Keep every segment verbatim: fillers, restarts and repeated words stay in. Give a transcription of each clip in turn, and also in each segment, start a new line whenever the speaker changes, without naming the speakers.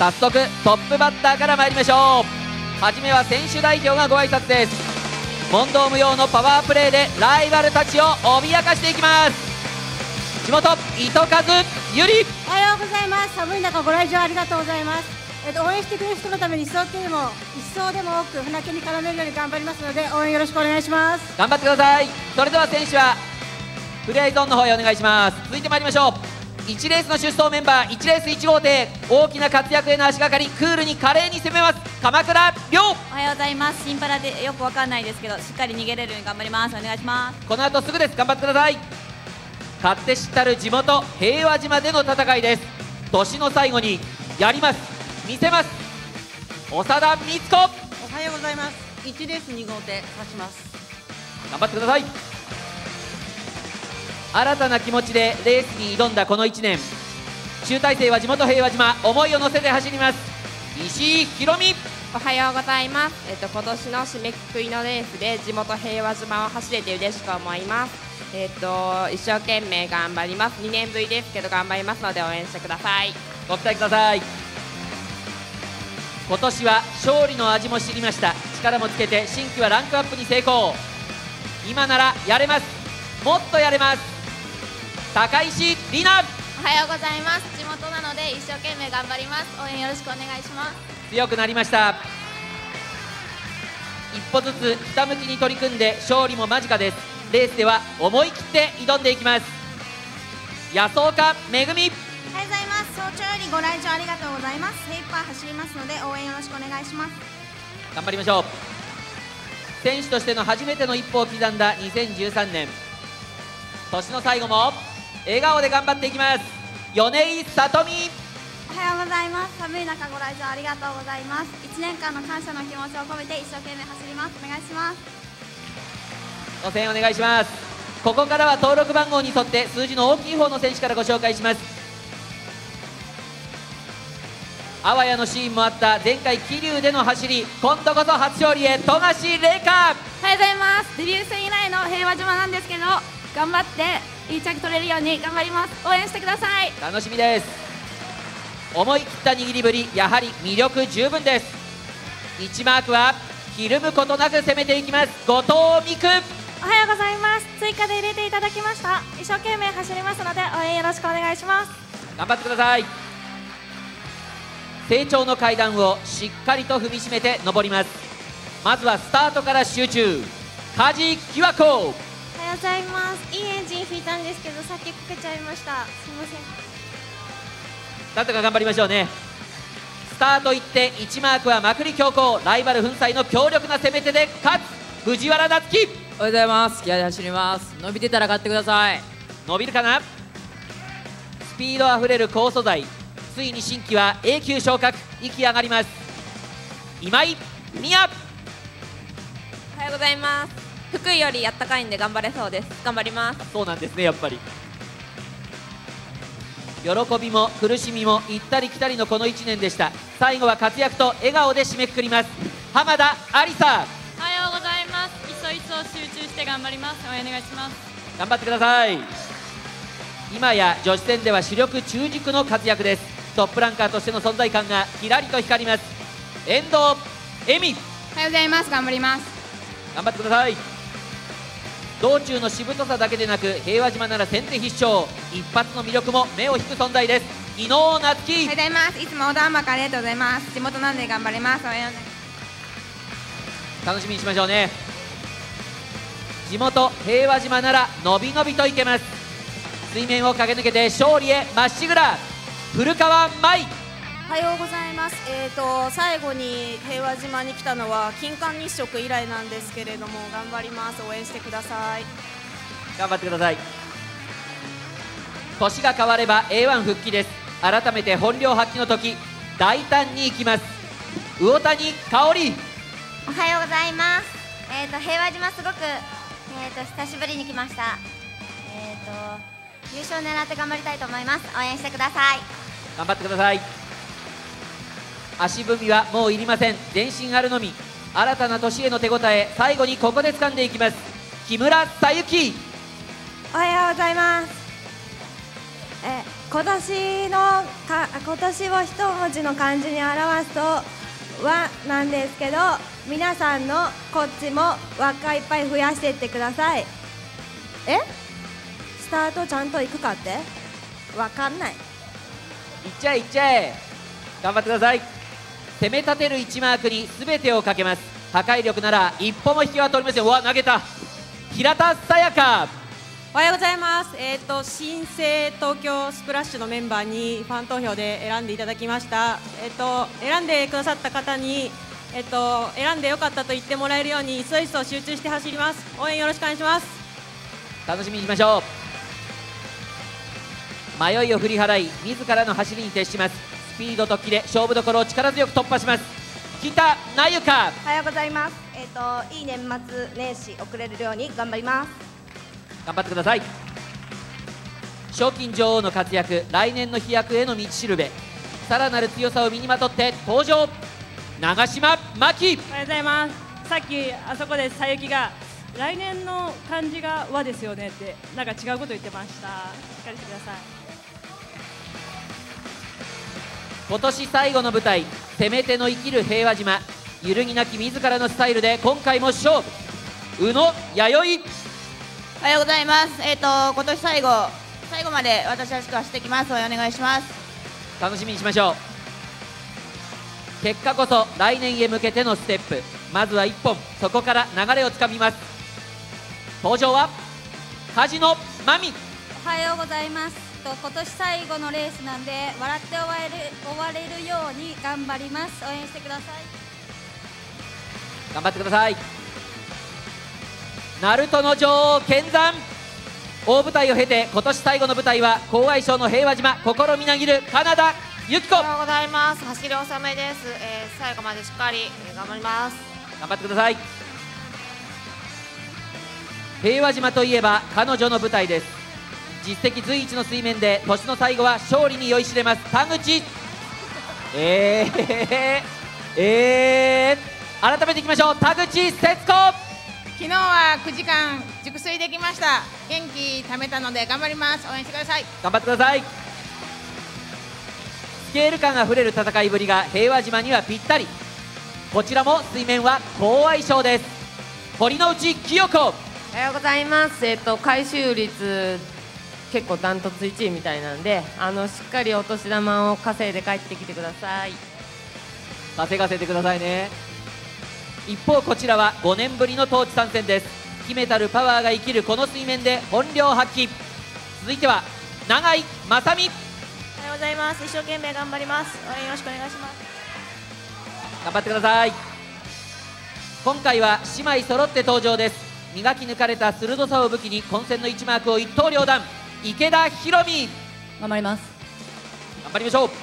早速トップバッターから参りましょう。はじめは選手代表がご挨拶です。問答無用のパワープレーでライバルたちを脅かしていきます。地元糸数ゆり、
おはようございます。寒い中ご来場ありがとうございます。えっと、応援してくれる人のために一層でも一層でも多く船木に絡めるように頑張りますので、応援よろしくお願いします。
頑張ってください。それでは選手はフレアゾーンの方へお願いします。続いて参りましょう。いちレースの出走メンバー、いちレースいち号艇、大きな活躍への足がかり、クールに華麗に攻めます鎌倉亮。
おはようございます。新パラでよくわかんないですけど、しっかり逃げれるように頑張ります。お願いします。
この後すぐです。頑張ってください。勝手知ったる地元平和島での戦いです。年の最後にやります、見せます。長田光子、
おはようございます。いちレースに号艇勝ちます。
頑張ってください。新たな気持ちでレースに挑んだこのいちねん、集大成は地元平和島、思いを乗せて走ります。石井宏美、
おはようございます。えっと今年の締めくくりのレースで地元平和島を走れて嬉しく思います。えっと一生懸命頑張ります。にねんぶりですけど頑張りますので応援してください。
ご期待ください。今年は勝利の味も知りました。力もつけて新規はランクアップに成功。今ならやれます、もっとやれます。高石里奈、
おはようございます。地元なので一生懸命頑張ります。応援よろしくお願いします。
強くなりました。一歩ずつひたむきに取り組んで勝利も間近です。レースでは思い切って挑んでいきます。安岡めぐみ、
おはようございます。早朝よりご来場ありがとうございます。精一杯走りますので応援よろしくお願いします。
頑張りましょう。選手としての初めての一歩を刻んだにせんじゅうさんねん、年の最後も笑顔で頑張っていきます。米井さとみ、
おはようございます。寒い中ご来場ありがとうございます。いちねんかんの感謝の気持ちを込めて一生懸命走ります。お願いします。
ご声援お願いします。ここからは登録番号に沿って数字の大きい方の選手からご紹介します。あわやのシーンもあった前回桐生での走り、今度こそ初勝利へ富樫玲香。
おはようございます。デビュー戦以来の平和島なんですけど、頑張っていい着取れるように頑張ります。応援してください。
楽しみです。思い切った握りぶり、やはり魅力十分です。いちマークはひるむことなく攻めていきます。後藤美久、
おはようございます。追加で入れていただきました。一生懸命走りますので応援よろしくお願いします。
頑張ってください。成長の階段をしっかりと踏みしめて登ります。まずはスタートから集中。梶木和子、
おはようございます。いいエンジン引いたんですけどさっきこけちゃいました。すいません。
なんとか頑張りましょうね。スタートいっていちマークはまくり強行、ライバル粉砕の強力な攻め手で勝つ藤原夏樹。
おはようございます。気合で走ります。伸びてたら買ってください。
伸びるかな。スピードあふれる高素材、ついに新規は A 級昇格、息上がります。今井美也、
おはようございます。福井よりあったかいんで頑張れそうです。頑張ります。
そうなんですね。やっぱり喜びも苦しみも行ったり来たりのこのいちねんでした。最後は活躍と笑顔で締めくくります。浜田有沙、
おはようございます。いそいそ集中して頑張ります。応援お願いします。
頑張ってください。今や女子戦では主力中軸の活躍です。トップランカーとしての存在感がきらりと光ります。遠藤恵美、
おはようございます。頑張ります。
頑張ってください。道中のしぶとさだけでなく平和島なら先手必勝、一発の魅力も目を引く存在です。伊能夏樹、
おはようございます。いつも横断幕ありがとうございます。地元なんで頑張ります。応援お願いし
楽しみにしましょうね。地元平和島ならのびのびといけます。水面を駆け抜けて勝利へまっしぐら、古川舞。
おはようございます。えーと最後に平和島に来たのは金環日食以来なんですけれども頑張ります。応援してください。
頑張ってください。年が変われば エーワン 復帰です。改めて本領発揮の時、大胆に行きます。魚谷香織、
おはようございます。えっ、と平和島すごくえっ、と久しぶりに来ました。えっ、と優勝狙って頑張りたいと思います。応援してください。
頑張ってください。足踏みはもういりません。前進あるのみ。新たな年への手応え、最後にここで掴んでいきます。木村沙由紀、
おはようございます。え
今年のか今年を一文字の漢字に表すとはなんですけど、皆さんのこっちも輪っかいっぱい増やしていってください。えスタートちゃんと行くかってわかんない。
いっちゃえいっちゃえ、頑張ってください。攻め立てるいちマークに全てをかけます。破壊力なら一歩も引きは取りません。うわ投げた。平田さやか、
おはようございます。えっ、ー、と新生東京スプラッシュのメンバーにファン投票で選んでいただきました。えっ、ー、と選んでくださった方にえっ、ー、と選んでよかったと言ってもらえるようにいそいそ集中して走ります。応援よろしくお願いします。
楽しみにしましょう。迷いを振り払い自らの走りに徹します。スピードとキレ、勝負どころを力強く突破します。北なゆか、
おはようございます。えっ、ー、といい年末年始送れるように頑張ります。
頑張ってください。賞金女王の活躍、来年の飛躍への道しるべ、さらなる強さを身にまとって登場。長島真希、
おはようございます。さっきあそこでさゆきが来年の漢字が和ですよねってなんか違うこと言ってました。しっかりしてください。
今年最後の舞台、攻め手の生きる平和島、揺るぎなき自らのスタイルで今回も勝負。宇野弥生、
おはようございます。えっ、ー、と今年最後最後まで私らしく走ってきます。応援お願いします。
楽しみにしましょう。結果こそ来年へ向けてのステップ、まずはいっぽん、そこから流れをつかみます。登場は梶野真美。
おはようございます。と今年最後のレースなんで笑って終われる終われるように頑張ります。応援してください。
頑張ってください。ナルトの女王剣山、大舞台を経て今年最後の舞台は郊外省の平和島、心みなぎるカナダ由紀子。
おはようございます。走り納めです、えー、最後までしっかり、えー、頑張ります。
頑張ってください。平和島といえば彼女の舞台です。実績随一の水面で年の最後は勝利に酔いしれます田口。えー、えー、改めていきましょう。田口節子、
昨日はくじかん熟睡できました。元気貯めたので頑張ります。応援してください。
頑張ってください。スケール感あふれる戦いぶりが平和島にはぴったり。こちらも水面は好相性です。堀之内清子、
おはようございます。えっと回収率結構ダントツいちいみたいなんで、あのしっかりお年玉を稼いで帰ってきてください。
稼がせてくださいね。一方こちらはごねんぶりのトーチ参戦です。秘めたるパワーが生きるこの水面で本領発揮。続いては永井正美。
おはようございます。一生懸命頑張ります。応援よろしくお願いします。
頑張ってください。今回は姉妹揃って登場です。磨き抜かれた鋭さを武器に混戦のいちマークを一刀両断、池田裕美。
頑張ります。
頑張りましょう。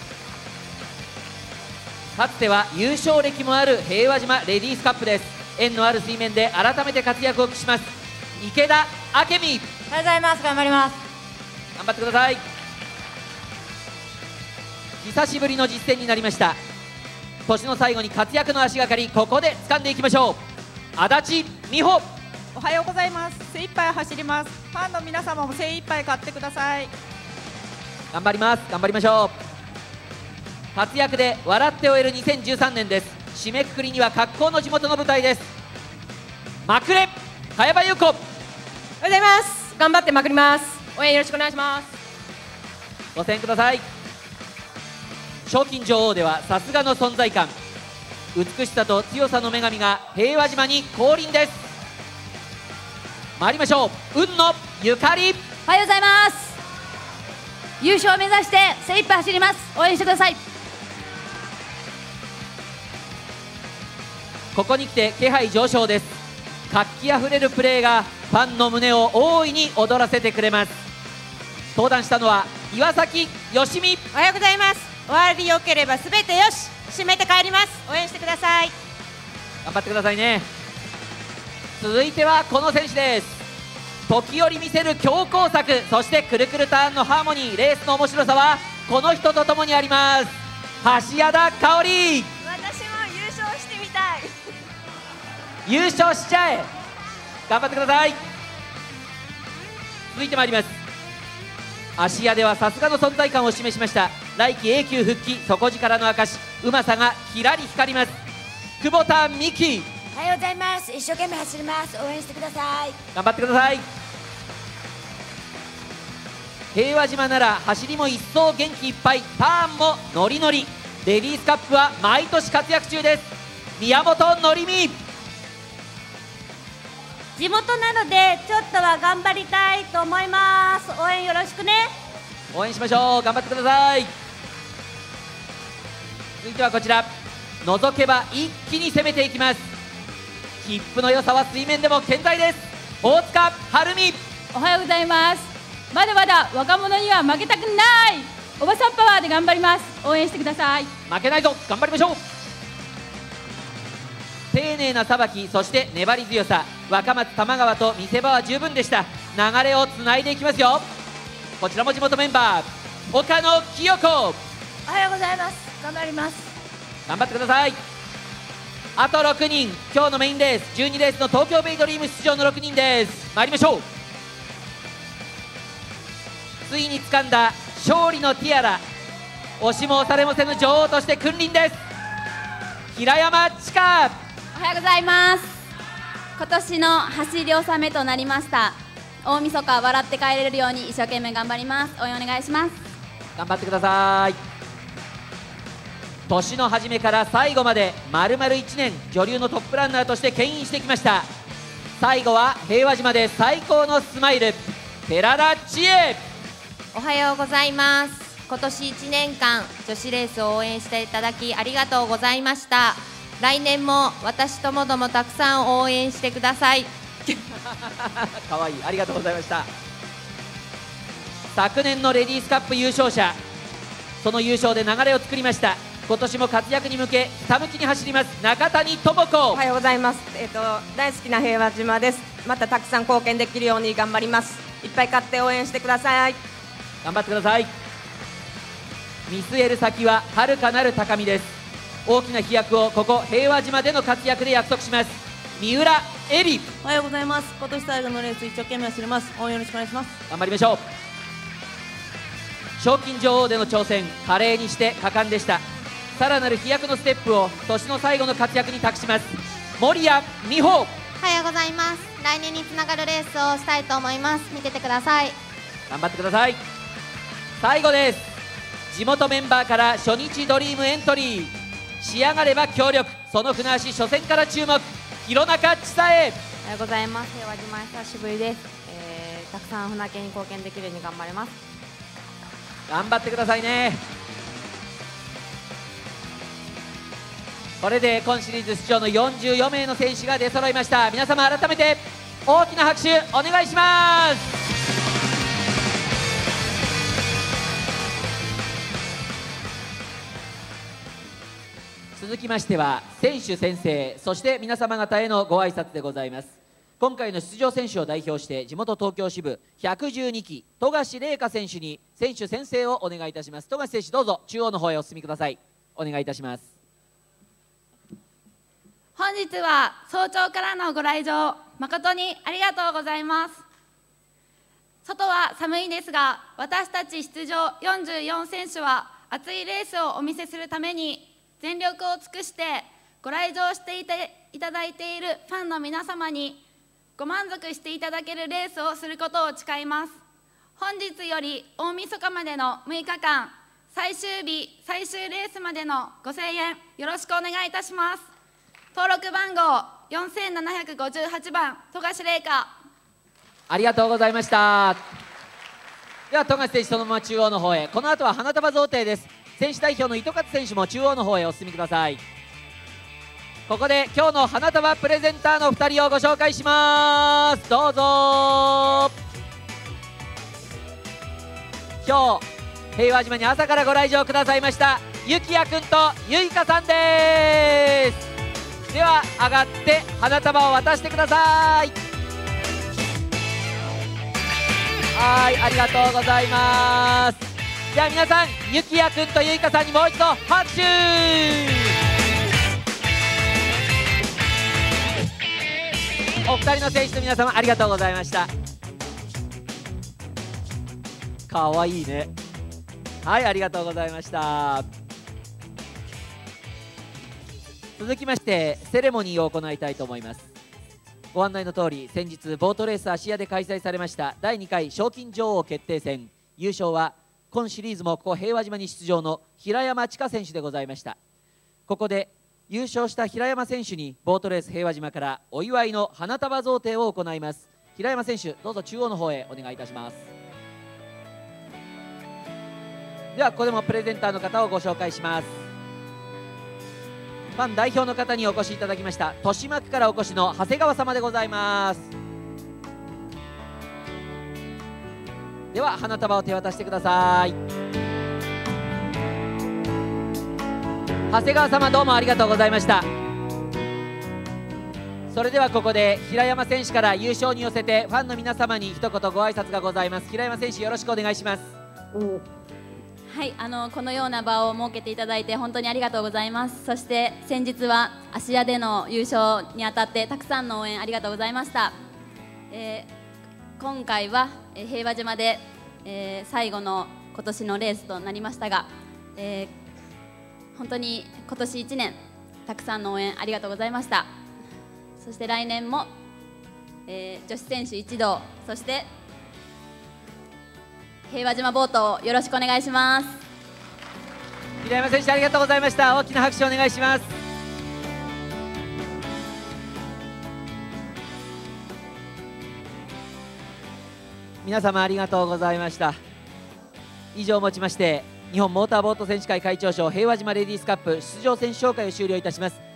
かつては優勝歴もある平和島レディースカップです。縁のある水面で改めて活躍を期します池田明美。
おはようございます。頑張ります。
頑張ってください。久しぶりの実戦になりました。年の最後に活躍の足がかり、ここで掴んでいきましょう。足立美穂。
おはようございます。精一杯走ります。ファンの皆様も精一杯買ってください。
頑張ります。頑張りましょう。活躍で笑って終えるにせんじゅうさんねんです。締めくくりには格好の地元の舞台です。まくれ茅場優子。おはよ
うございます。頑張ってまくります。応援よろしくお願いします。
ご声援ください。賞金女王ではさすがの存在感、美しさと強さの女神が平和島に降臨です。参りましょう。運野ゆかり。
おはようございます。優勝を目指して精一杯走ります。応援してください。
ここに来て気配上昇です。活気あふれるプレーがファンの胸を大いに躍らせてくれます。登壇したのは岩崎よしみ。
おはようございます。終わりよければすべてよし、締めて帰ります。応援してください。
頑張ってくださいね。続いてはこの選手です。時折見せる強攻策、そしてくるくるターンのハーモニー、レースの面白さはこの人とともにあります。橋谷田香織。
私も優勝してみたい。
優勝しちゃえ。頑張ってください。続いてまいります。 芦屋ではさすがの存在感を示しました。来季 A 級復帰、底力の証、うまさがきらり光ります。久保田美希、
おはようございます。一生懸命走ります。応援してください。
頑張ってください。平和島なら走りも一層元気いっぱい、ターンもノリノリ。レディースカップは毎年活躍中です。宮本紀美、
地元なのでちょっとは頑張りたいと思います。応援よろしくね。
応援しましょう。頑張ってください。続いてはこちら、覗けば一気に攻めていきます。切符の良さは水面でも健在です。大塚晴美、
おはようございます。まだまだ若者には負けたくない。おばさんパワーで頑張ります。応援してください。
負けないぞ、頑張りましょう。丁寧なさばき、そして粘り強さ、若松玉川と見せ場は十分でした。流れをつないでいきますよ。こちらも地元メンバー、岡野清子、
おはようございます。頑張ります。
頑張ってください。あとろくにん、今日のメインレースじゅうにレースの東京ベイドリーム出場のろくにんです。参りましょう。ついに掴んだ勝利のティアラ、押しも押されもせぬ女王として君臨です。平山千佳、
おはようございます。今年の走り納めとなりました。大晦日笑って帰れるように一生懸命頑張ります。応援お願いします。
頑張ってください。年の初めから最後まで丸々いちねん女流のトップランナーとして牽引してきました。最後は平和島で最高のスマイル、寺田千恵、
おはようございます。今年いちねんかん女子レースを応援していただきありがとうございました。来年も私ともどもたくさん応援してください。
かわいい、ありがとうございました。昨年のレディースカップ優勝者、その優勝で流れを作りました。今年も活躍に向けひたむきに走ります中谷智子、
おはようございます。えっと大好きな平和島です。またたくさん貢献できるように頑張ります。いっぱい買って応援してください。
頑張ってください。見据える先は遥かなる高みです。大きな飛躍をここ平和島での活躍で約束します。三浦恵里、
おはようございます。今年最後のレース一生懸命走ります。応援よろしくお願いします。
頑張りましょう。賞金女王での挑戦、華麗にして果敢でした。さらなる飛躍のステップを年の最後の活躍に託します。守谷美穂、
おはようございます。来年につながるレースをしたいと思います。見ててください。
頑張ってください。最後です。地元メンバーから初日ドリームエントリー、仕上がれば協力、その船足初戦から注目、弘中千紗恵、
おはようございます。平和島久しぶりです。えー、たくさん船家に貢献できるように頑張ります。
頑張ってくださいね。これで今シリーズ出場のよんじゅうよめいの選手が出揃いました。皆様改めて大きな拍手お願いします。続きましては選手宣誓、そして皆様方へのご挨拶でございます。今回の出場選手を代表して地元東京支部ひゃくじゅうにき富樫玲香選手に選手宣誓をお願いいたします。富樫選手、どうぞ中央の方へお進みください。お願いいたします。
本日は早朝からのご来場誠にありがとうございます。外は寒いですが、私たち出場よんじゅうよんせんしゅは熱いレースをお見せするために全力を尽くしてご来場していていただいているファンの皆様にご満足していただけるレースをすることを誓います。本日より大晦日までのむいかかん、最終日最終レースまでのご声援よろしくお願いいたします。登録番号よんせんななひゃくごじゅうはちばん富樫玲香、
ありがとうございました。では富樫選手、そのまま中央の方へ。この後は花束贈呈です。選手代表の糸勝選手も中央の方へお進みください。ここで今日の花束プレゼンターのふたりをご紹介します。どうぞ。今日平和島に朝からご来場くださいましたゆきやくんとゆいかさんです。では上がって花束を渡してください。はい、ありがとうございます。では皆さん、ゆきやくんとゆいかさんにもう一度拍手。お二人の選手の皆様ありがとうございました。 かわいいね。はい、ありがとうございました。続きましてセレモニーを行いたいと思います。ご案内の通り、先日ボートレース芦屋で開催されましただいにかい賞金女王決定戦、優勝は今シリーズもここ平和島に出場の平山千佳選手でございました。ここで優勝した平山選手にボートレース平和島からお祝いの花束贈呈を行います。平山選手、どうぞ中央の方へお願いいたします。ではここでもプレゼンターの方をご紹介します。ファン代表の方にお越しいただきました。豊島区からお越しの長谷川様でございます。では花束を手渡してください。長谷川様、どうもありがとうございました。それではここで平山選手から優勝に寄せてファンの皆様に一言ご挨拶がございます。平山選手、よろしくお願いします。
はい、あのこのような場を設けていただいて本当にありがとうございます。そして先日は芦屋での優勝にあたってたくさんの応援ありがとうございました。えー、今回は、えー、平和島で、えー、最後の今年のレースとなりましたが、えー、本当に今年いちねんたくさんの応援ありがとうございました。そして来年も、えー、女子選手一同、そして平和島ボートをよろしくお願いします。
平山選手、ありがとうございました。大きな拍手をお願いします。皆様ありがとうございました。以上をもちまして日本モーターボート選手会会長賞平和島レディースカップ出場選手紹介を終了いたします。